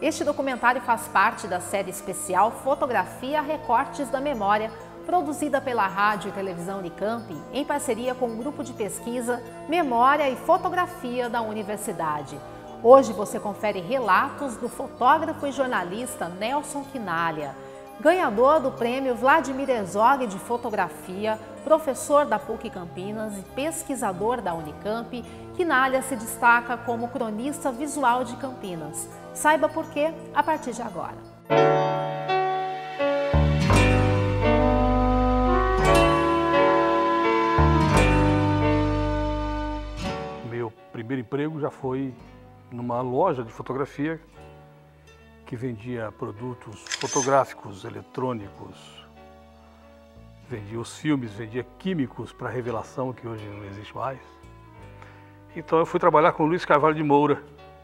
Este documentário faz parte da série especial Fotografia Recortes da Memória, produzida pela Rádio e Televisão Unicamp, em parceria com o grupo de pesquisa Memória e Fotografia da Universidade. Hoje você confere relatos do fotógrafo e jornalista Nelson Quinalha, ganhador do prêmio Vladimir Herzog de Fotografia, professor da PUC Campinas e pesquisador da Unicamp. Quinalha se destaca como cronista visual de Campinas. Saiba por quê a partir de agora. Meu primeiro emprego já foi numa loja de fotografia que vendia produtos fotográficos, eletrônicos, vendia os filmes, vendia químicos para revelação, que hoje não existe mais. Então eu fui trabalhar com o Luiz Carvalho de Moura.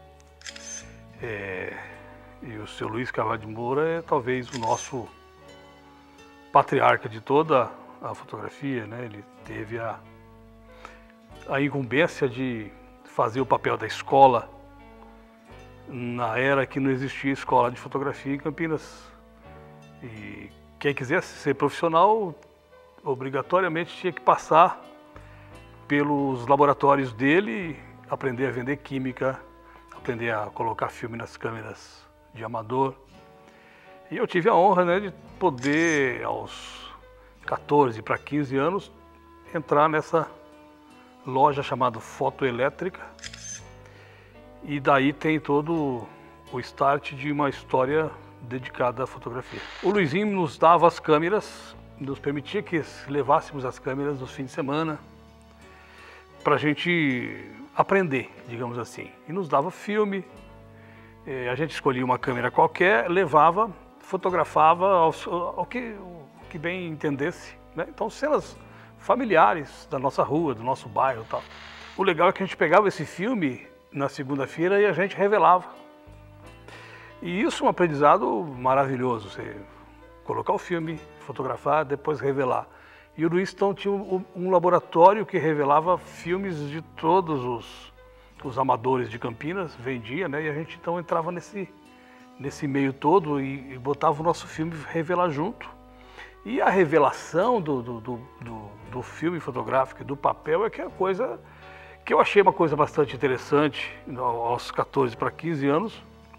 E o seu Luiz Carvalho de Moura é talvez o nosso patriarca de toda a fotografia, né? Ele teve a incumbência de fazer o papel da escola na era que não existia escola de fotografia em Campinas. E quem quisesse ser profissional, obrigatoriamente tinha que passar pelos laboratórios dele, aprender a vender química, aprender a colocar filme nas câmeras de amador. E eu tive a honra, né, de poder, aos 14 para 15 anos, entrar nessa loja chamada Fotoelétrica. E daí tem todo o start de uma história dedicada à fotografia. O Luizinho nos dava as câmeras, nos permitia que levássemos as câmeras nos fins de semana para a gente aprender, digamos assim. E nos dava filme, a gente escolhia uma câmera qualquer, levava, fotografava ao que bem entendesse, né? Então, cenas familiares da nossa rua, do nosso bairro e tal. O legal é que a gente pegava esse filme na segunda-feira e a gente revelava. E isso é um aprendizado maravilhoso, você colocar o filme, fotografar, depois revelar. E o Luiz então tinha um laboratório que revelava filmes de todos os amadores de Campinas, vendia, né? E a gente então entrava nesse meio todo e botava o nosso filme revelar junto. E a revelação do filme fotográfico e do papel é que é a coisa que eu achei uma coisa bastante interessante aos 14 para 15 anos.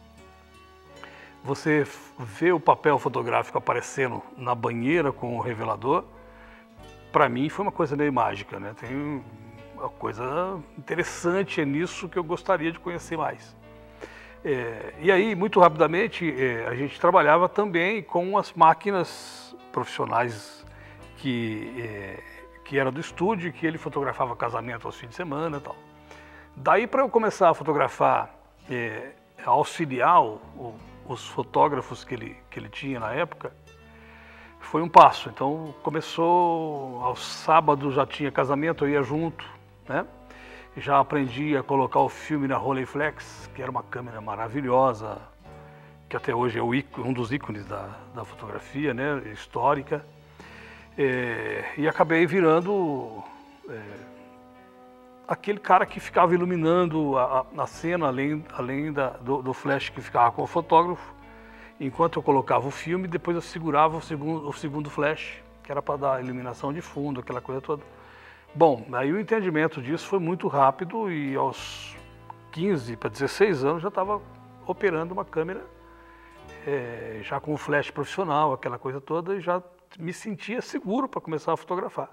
Você vê o papel fotográfico aparecendo na banheira com o revelador, para mim foi uma coisa meio mágica, né? Tem uma coisa interessante nisso que eu gostaria de conhecer mais. E aí, muito rapidamente, a gente trabalhava também com as máquinas profissionais que era do estúdio, que ele fotografava casamento aos fins de semana e tal. Daí, para eu começar a fotografar, auxiliar os fotógrafos que ele tinha na época, foi um passo. Então, começou aos sábados, já tinha casamento, eu ia junto, né? Já aprendi a colocar o filme na Rolleiflex, que era uma câmera maravilhosa, que até hoje é um dos ícones da fotografia, né, histórica. E acabei virando aquele cara que ficava iluminando a cena, além do flash que ficava com o fotógrafo, enquanto eu colocava o filme, depois eu segurava o segundo flash, que era para dar iluminação de fundo, aquela coisa toda. Bom, aí o entendimento disso foi muito rápido e aos 15 para 16 anos já estava operando uma câmera, já com o flash profissional, aquela coisa toda, e já me sentia seguro para começar a fotografar.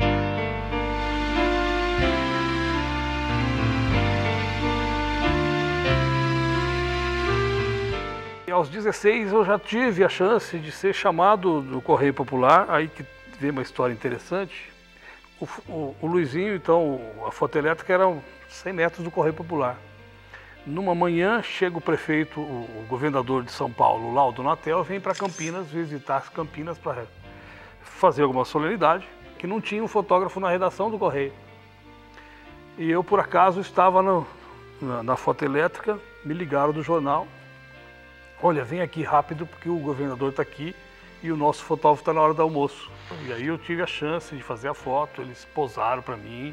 E aos 16 eu já tive a chance de ser chamado do Correio Popular, aí que veio uma história interessante. O Luizinho, então, a Fotoelétrica era 100 metros do Correio Popular. Numa manhã, chega o prefeito, o governador de São Paulo, Laudo Natel, vem para Campinas, visitar as Campinas para fazer alguma solenidade, que não tinha um fotógrafo na redação do Correio. E eu, por acaso, estava na Fotoelétrica, me ligaram do jornal, olha, vem aqui rápido porque o governador está aqui e o nosso fotógrafo está na hora do almoço. E aí eu tive a chance de fazer a foto, eles posaram para mim,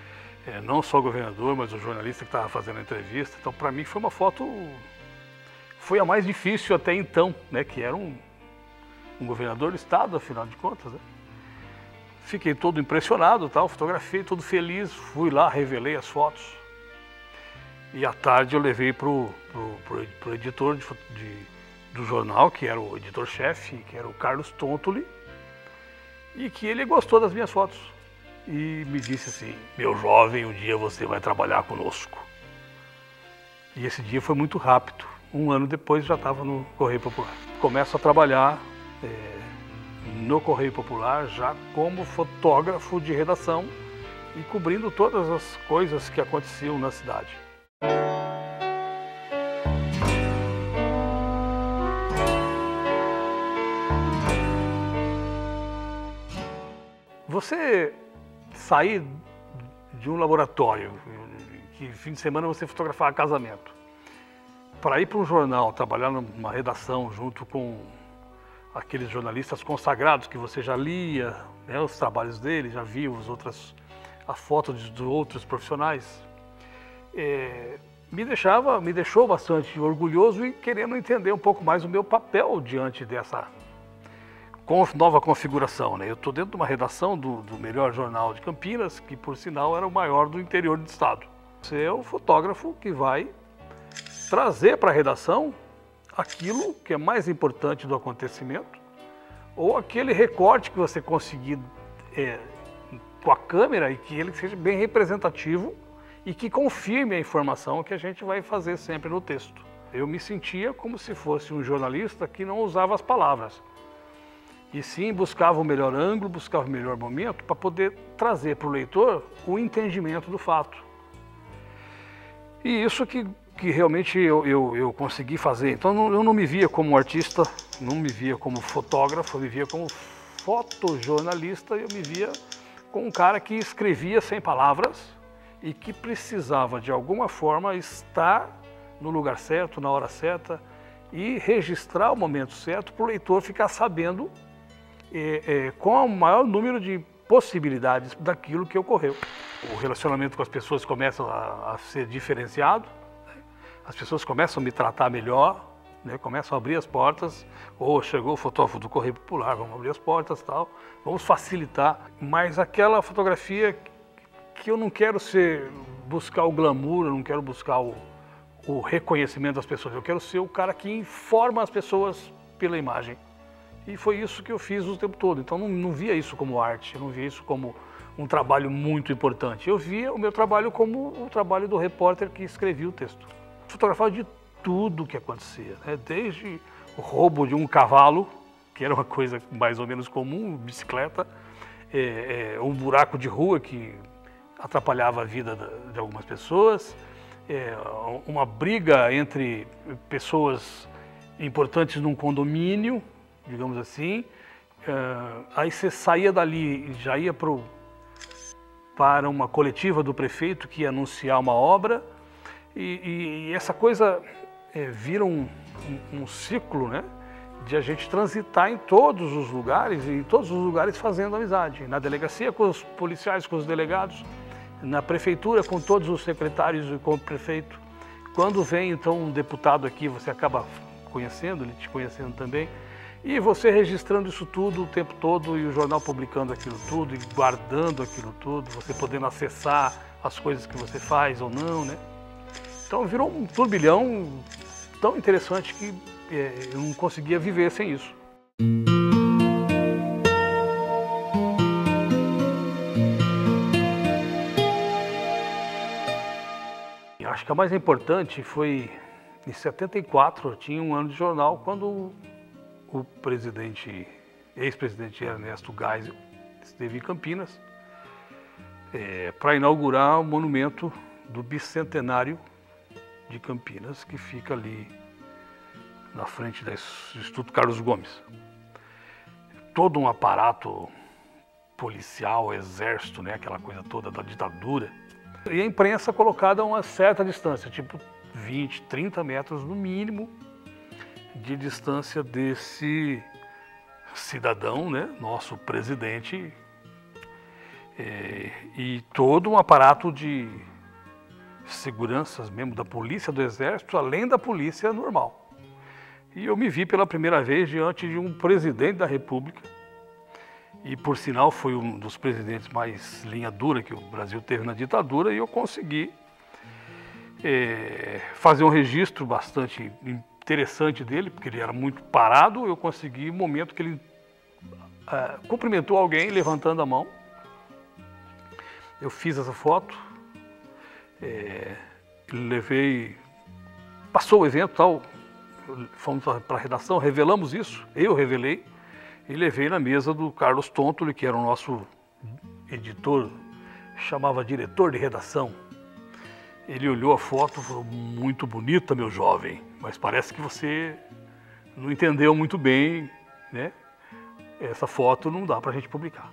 não só o governador, mas o jornalista que estava fazendo a entrevista. Então, para mim, foi uma foto foi a mais difícil até então, né, que era um governador do estado, afinal de contas, né? Fiquei todo impressionado, tal, fotografei, todo feliz, fui lá, revelei as fotos. E à tarde eu levei pro editor do jornal, que era o editor-chefe, que era o Carlos Tontoli, e que ele gostou das minhas fotos. E me disse assim: meu jovem, um dia você vai trabalhar conosco. E esse dia foi muito rápido. Um ano depois já estava no Correio Popular. Começo a trabalhar no Correio Popular já como fotógrafo de redação e cobrindo todas as coisas que aconteciam na cidade. Você sair de um laboratório, que fim de semana você fotografava casamento, para ir para um jornal, trabalhar numa redação junto com aqueles jornalistas consagrados que você já lia, né, os trabalhos deles, já via as fotos de outros profissionais, me deixou bastante orgulhoso e querendo entender um pouco mais o meu papel diante dessa nova configuração, né? Eu estou dentro de uma redação do melhor jornal de Campinas, que por sinal era o maior do interior do estado. Você é o fotógrafo que vai trazer para a redação aquilo que é mais importante do acontecimento, ou aquele recorte que você conseguir com a câmera e que ele seja bem representativo e que confirme a informação que a gente vai fazer sempre no texto. Eu me sentia como se fosse um jornalista que não usava as palavras, e sim buscava o melhor ângulo, buscava o melhor momento para poder trazer para o leitor o entendimento do fato. E isso que realmente eu consegui fazer. Então eu não me via como artista, não me via como fotógrafo, eu me via como fotojornalista, eu me via como um cara que escrevia sem palavras e que precisava de alguma forma estar no lugar certo, na hora certa e registrar o momento certo para o leitor ficar sabendo com o maior número de possibilidades daquilo que ocorreu. O relacionamento com as pessoas começa a ser diferenciado, né? As pessoas começam a me tratar melhor, né? Começam a abrir as portas, ou chegou o fotógrafo do Correio Popular, vamos abrir as portas, tal, vamos facilitar. Mas aquela fotografia que eu não quero buscar o glamour, eu não quero buscar o reconhecimento das pessoas, eu quero ser o cara que informa as pessoas pela imagem. E foi isso que eu fiz o tempo todo. Então não via isso como arte, eu não via isso como um trabalho muito importante. Eu via o meu trabalho como o trabalho do repórter que escrevia o texto. Fotografava de tudo que acontecia, né? Desde o roubo de um cavalo, que era uma coisa mais ou menos comum, bicicleta, um buraco de rua que atrapalhava a vida de algumas pessoas, uma briga entre pessoas importantes num condomínio, digamos assim, aí você saía dali e já ia para uma coletiva do prefeito que ia anunciar uma obra e essa coisa vira um ciclo, né, de a gente transitar em todos os lugares e em todos os lugares fazendo amizade, na delegacia com os policiais, com os delegados, na prefeitura com todos os secretários e com o prefeito. Quando vem então um deputado aqui, você acaba conhecendo, ele te conhecendo também. E você registrando isso tudo o tempo todo e o jornal publicando aquilo tudo e guardando aquilo tudo, você podendo acessar as coisas que você faz ou não, né? Então virou um turbilhão tão interessante que eu não conseguia viver sem isso. Eu acho que a mais importante foi em 74, eu tinha um ano de jornal, quando o ex-presidente Ernesto Geisel esteve em Campinas para inaugurar o monumento do bicentenário de Campinas, que fica ali na frente do Instituto Carlos Gomes. Todo um aparato policial, exército, né, aquela coisa toda da ditadura. E a imprensa colocada a uma certa distância, tipo 20, 30 metros no mínimo, de distância desse cidadão, né, nosso presidente, e todo um aparato de seguranças mesmo da polícia, do exército, além da polícia normal. E eu me vi pela primeira vez diante de um presidente da República, e por sinal foi um dos presidentes mais linha dura que o Brasil teve na ditadura, e eu consegui fazer um registro bastante interessante dele, porque ele era muito parado. Eu consegui um momento que ele cumprimentou alguém levantando a mão. Eu fiz essa foto, passou o evento, tal, fomos para a redação, revelamos isso, eu revelei e levei na mesa do Carlos Tontoli, que era o nosso editor, chamava diretor de redação. Ele olhou a foto e falou: muito bonita, meu jovem, mas parece que você não entendeu muito bem, né? Essa foto não dá para a gente publicar.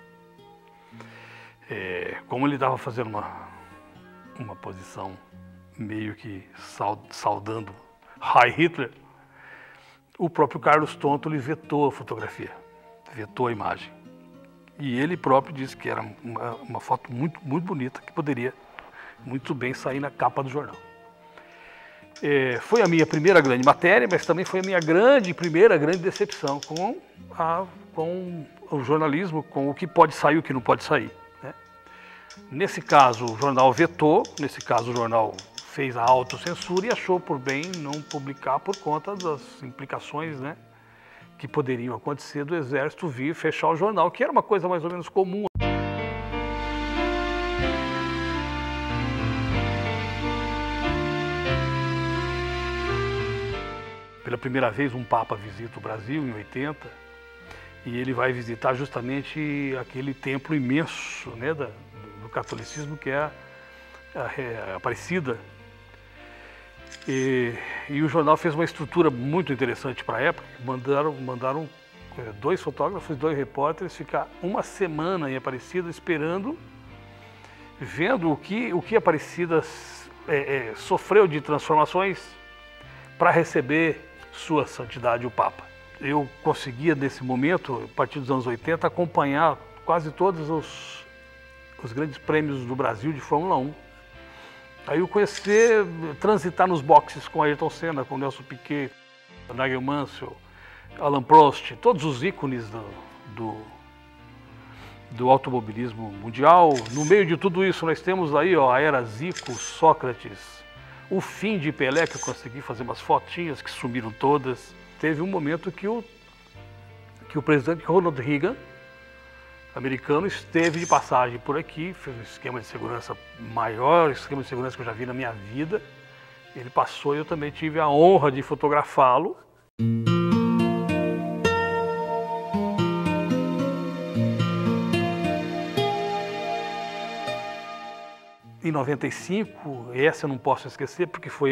Como ele estava fazendo uma posição meio que saudando Heil Hitler, o próprio Carlos Tontoli vetou a fotografia, vetou a imagem. E ele próprio disse que era uma foto muito, muito bonita, que poderia muito bem sair na capa do jornal. Foi a minha primeira grande matéria, mas também foi a minha primeira grande decepção com o jornalismo, com o que pode sair e o que não pode sair, né? Nesse caso, o jornal vetou, nesse caso, o jornal fez a autocensura e achou por bem não publicar por conta das implicações, né, que poderiam acontecer do Exército vir fechar o jornal, que era uma coisa mais ou menos comum. Pela primeira vez, um Papa visita o Brasil em 80, e ele vai visitar justamente aquele templo imenso, né, do catolicismo, que é a Aparecida. E o jornal fez uma estrutura muito interessante para a época. Mandaram 2 fotógrafos, 2 repórteres ficar uma semana em Aparecida esperando, vendo o que Aparecida sofreu de transformações para receber Sua Santidade o Papa. Eu conseguia, nesse momento, a partir dos anos 80, acompanhar quase todos os grandes prêmios do Brasil de Fórmula 1. Aí eu conheci, transitar nos boxes com Ayrton Senna, com Nelson Piquet, Nigel Mansell, Alain Prost, todos os ícones do automobilismo mundial. No meio de tudo isso, nós temos aí a era Zico, Sócrates, o fim de Pelé, que eu consegui fazer umas fotinhas que sumiram todas. Teve um momento que o presidente Ronald Reagan, americano, esteve de passagem por aqui, fez um esquema de segurança, maior esquema de segurança que eu já vi na minha vida. Ele passou e eu também tive a honra de fotografá-lo. Em 95, essa eu não posso esquecer, porque foi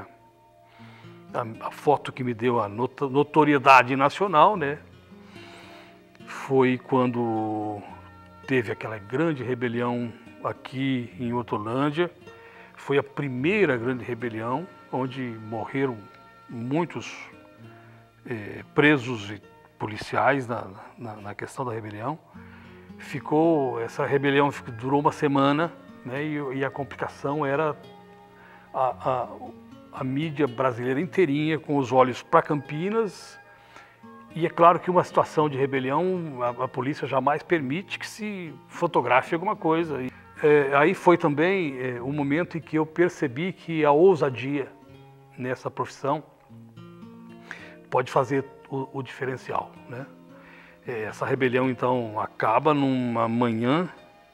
a foto que me deu a notoriedade nacional, né? Foi quando teve aquela grande rebelião aqui em Hortolândia. Foi a primeira grande rebelião, onde morreram muitos presos e policiais na questão da rebelião. Essa rebelião durou uma semana, né, e a complicação era a mídia brasileira inteirinha com os olhos para Campinas. E é claro que uma situação de rebelião, a polícia jamais permite que se fotografe alguma coisa. Aí foi também o momento em que eu percebi que a ousadia nessa profissão pode fazer o diferencial, né? Essa rebelião, então, acaba numa manhã,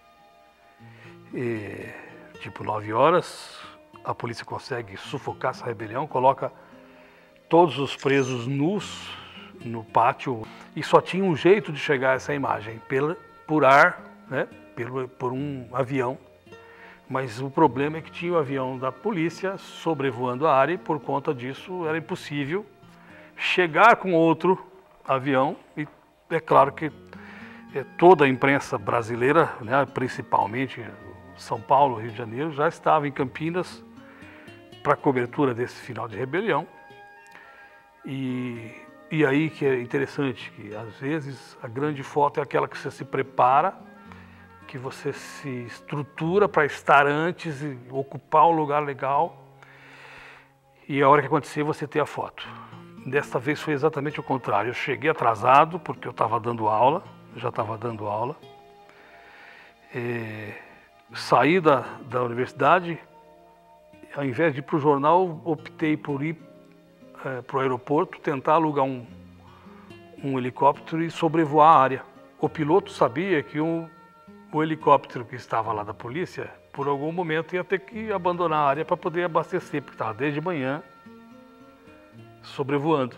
tipo 9 horas, a polícia consegue sufocar essa rebelião, coloca todos os presos nus no pátio, e só tinha um jeito de chegar a essa imagem, por ar, né, por um avião. Mas o problema é que tinha o avião da polícia sobrevoando a área, e por conta disso era impossível chegar com outro avião. E é claro que toda a imprensa brasileira, né, principalmente São Paulo, Rio de Janeiro, já estava em Campinas para a cobertura desse final de rebelião. E aí que é interessante, que às vezes a grande foto é aquela que você se prepara, que você se estrutura para estar antes e ocupar um lugar legal, e a hora que acontecer você ter a foto. desta vez foi exatamente o contrário. Eu cheguei atrasado porque eu estava dando aula, já estava dando aula. Saí da universidade, ao invés de ir para o jornal, optei por ir para o aeroporto, tentar alugar um helicóptero e sobrevoar a área. O piloto sabia que o helicóptero que estava lá da polícia, por algum momento ia ter que abandonar a área para poder abastecer, porque estava desde manhã sobrevoando.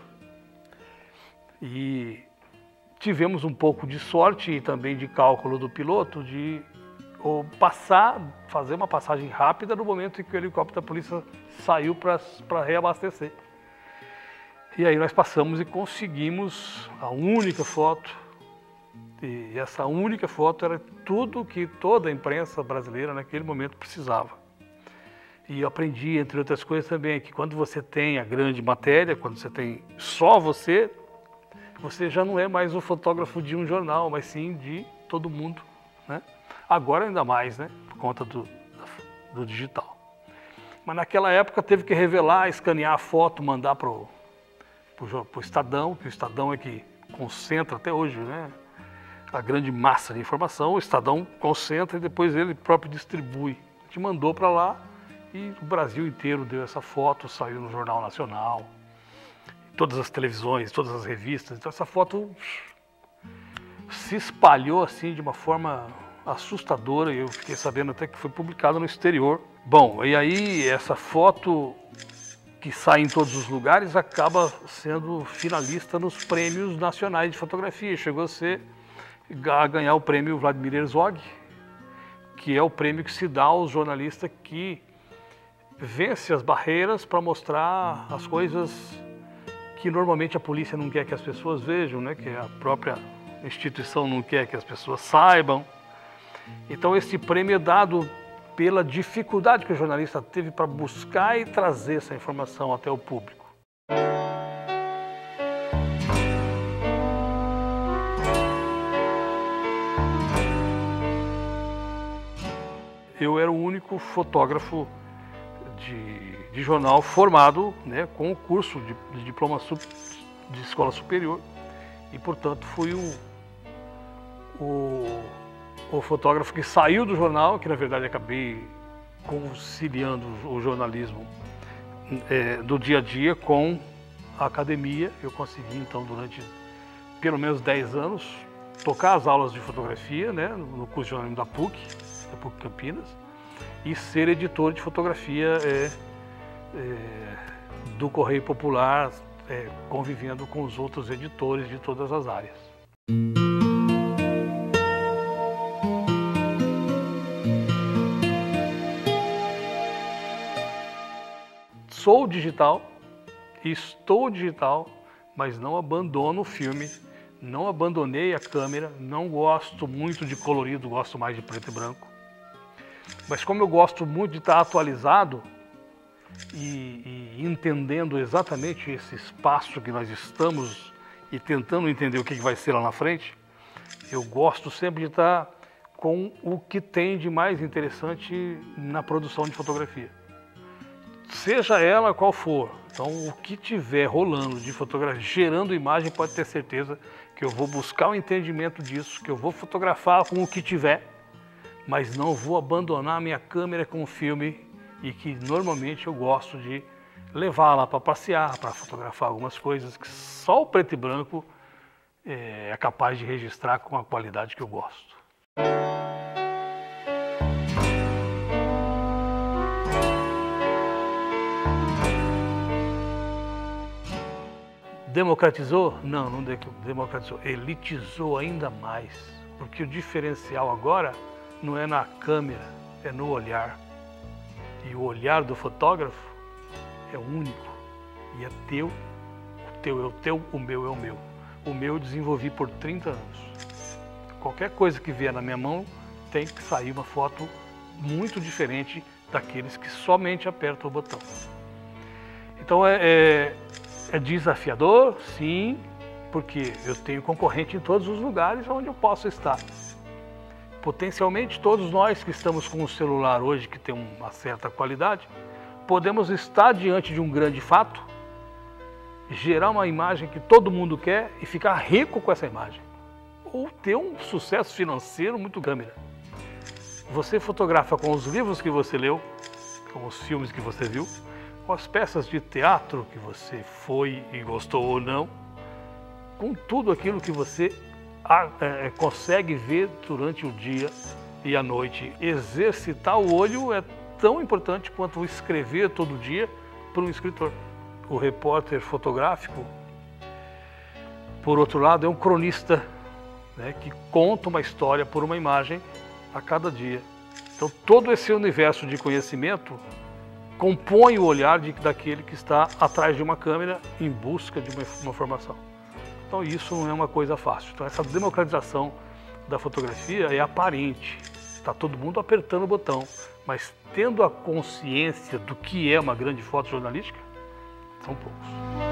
E tivemos um pouco de sorte e também de cálculo do piloto de fazer uma passagem rápida no momento em que o helicóptero da polícia saiu para reabastecer. E aí nós passamos e conseguimos a única foto. E essa única foto era tudo que toda a imprensa brasileira naquele momento precisava. E eu aprendi, entre outras coisas também, que quando você tem a grande matéria, quando você tem só você já não é mais o fotógrafo de um jornal, mas sim de todo mundo, né? Agora ainda mais, né? Por conta do digital. Mas naquela época teve que revelar, escanear a foto, mandar para o Estadão, que o Estadão é que concentra até hoje, né? A grande massa de informação. O Estadão concentra e depois ele próprio distribui. A gente mandou para lá e o Brasil inteiro deu essa foto, saiu no Jornal Nacional, todas as televisões, todas as revistas. Então essa foto se espalhou assim de uma forma assustadora e eu fiquei sabendo até que foi publicada no exterior. Bom, e aí essa foto que sai em todos os lugares acaba sendo finalista nos prêmios nacionais de fotografia. Chegou a ganhar o prêmio Vladimir Herzog, que é o prêmio que se dá aos jornalistas que vence as barreiras para mostrar as coisas que normalmente a polícia não quer que as pessoas vejam, né? Que a própria instituição não quer que as pessoas saibam. Então esse prêmio é dado pela dificuldade que o jornalista teve para buscar e trazer essa informação até o público. Eu era o único fotógrafo de jornal formado, né, com o curso de diploma de escola superior e, portanto, fui o fotógrafo que saiu do jornal, que na verdade acabei conciliando o jornalismo do dia a dia com a academia. Eu consegui então durante pelo menos 10 anos tocar as aulas de fotografia, né, no curso de jornalismo da PUC Campinas, e ser editor de fotografia do Correio Popular, convivendo com os outros editores de todas as áreas. Sou digital, estou digital, mas não abandono o filme, não abandonei a câmera, não gosto muito de colorido, gosto mais de preto e branco. Mas como eu gosto muito de estar atualizado e entendendo exatamente esse espaço que nós estamos e tentando entender o que vai ser lá na frente, eu gosto sempre de estar com o que tem de mais interessante na produção de fotografia. Seja ela qual for, então o que tiver rolando de fotografia, gerando imagem, pode ter certeza que eu vou buscar o entendimento disso, que eu vou fotografar com o que tiver, mas não vou abandonar a minha câmera com o filme e que normalmente eu gosto de levar lá para passear, para fotografar algumas coisas que só o preto e branco é capaz de registrar com a qualidade que eu gosto. Democratizou? Não, não democratizou. Elitizou ainda mais, porque o diferencial agora não é na câmera, é no olhar. E o olhar do fotógrafo é único e é teu. O teu é o teu, o meu é o meu. O meu eu desenvolvi por 30 anos. Qualquer coisa que vier na minha mão tem que sair uma foto muito diferente daqueles que somente apertam o botão. Então é desafiador, sim, porque eu tenho concorrente em todos os lugares onde eu posso estar. Potencialmente, todos nós que estamos com um celular hoje que tem uma certa qualidade, podemos estar diante de um grande fato gerar uma imagem que todo mundo quer e ficar rico com essa imagem. Ou ter um sucesso financeiro muito grande. Você fotografa com os livros que você leu, com os filmes que você viu, com as peças de teatro que você foi e gostou ou não, com tudo aquilo que você consegue ver durante o dia e a noite. Exercitar o olho é tão importante quanto escrever todo dia para um escritor. O repórter fotográfico, por outro lado, é um cronista, né, que conta uma história por uma imagem a cada dia. Então todo esse universo de conhecimento compõe o olhar daquele que está atrás de uma câmera em busca de uma informação. Então isso não é uma coisa fácil. Então essa democratização da fotografia é aparente. Está todo mundo apertando o botão, mas tendo a consciência do que é uma grande foto jornalística, são poucos.